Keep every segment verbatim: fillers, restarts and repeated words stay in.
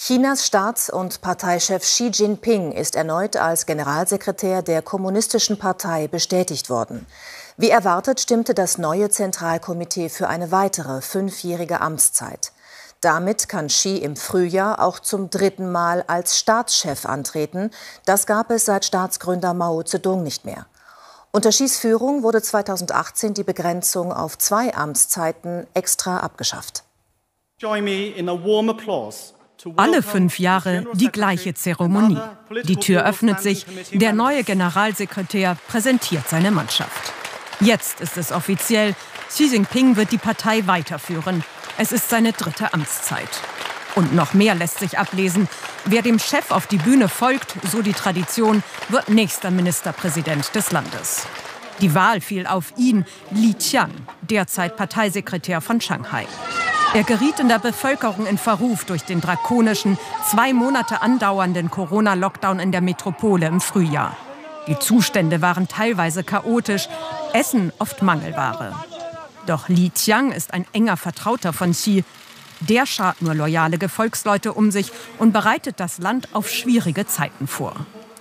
Chinas Staats- und Parteichef Xi Jinping ist erneut als Generalsekretär der Kommunistischen Partei bestätigt worden. Wie erwartet stimmte das neue Zentralkomitee für eine weitere fünfjährige Amtszeit. Damit kann Xi im Frühjahr auch zum dritten Mal als Staatschef antreten. Das gab es seit Staatsgründer Mao Zedong nicht mehr. Unter Xis Führung wurde zweitausendachtzehn die Begrenzung auf zwei Amtszeiten extra abgeschafft. Join me in a warm applause. Alle fünf Jahre die gleiche Zeremonie. Die Tür öffnet sich, der neue Generalsekretär präsentiert seine Mannschaft. Jetzt ist es offiziell, Xi Jinping wird die Partei weiterführen. Es ist seine dritte Amtszeit. Und noch mehr lässt sich ablesen. Wer dem Chef auf die Bühne folgt, so die Tradition, wird nächster Ministerpräsident des Landes. Die Wahl fiel auf ihn, Li Qiang, derzeit Parteisekretär von Shanghai. Er geriet in der Bevölkerung in Verruf durch den drakonischen, zwei Monate andauernden Corona-Lockdown in der Metropole im Frühjahr. Die Zustände waren teilweise chaotisch, Essen oft Mangelware. Doch Li Qiang ist ein enger Vertrauter von Xi. Der schart nur loyale Gefolgsleute um sich und bereitet das Land auf schwierige Zeiten vor.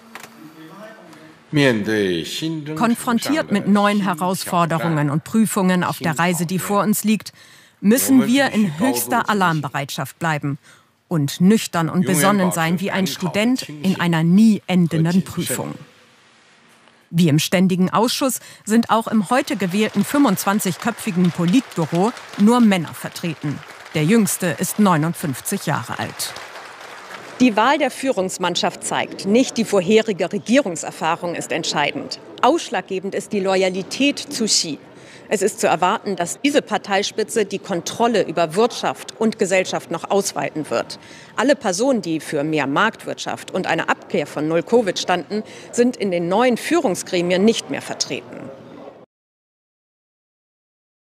Konfrontiert mit neuen Herausforderungen und Prüfungen auf der Reise, die vor uns liegt, müssen wir in höchster Alarmbereitschaft bleiben und nüchtern und besonnen sein wie ein Student in einer nie endenden Prüfung. Wie im Ständigen Ausschuss sind auch im heute gewählten fünfundzwanzigköpfigen Politbüro nur Männer vertreten. Der jüngste ist neunundfünfzig Jahre alt. Die Wahl der Führungsmannschaft zeigt, nicht die vorherige Regierungserfahrung ist entscheidend. Ausschlaggebend ist die Loyalität zu Xi. Es ist zu erwarten, dass diese Parteispitze die Kontrolle über Wirtschaft und Gesellschaft noch ausweiten wird. Alle Personen, die für mehr Marktwirtschaft und eine Abkehr von Null-Covid standen, sind in den neuen Führungsgremien nicht mehr vertreten.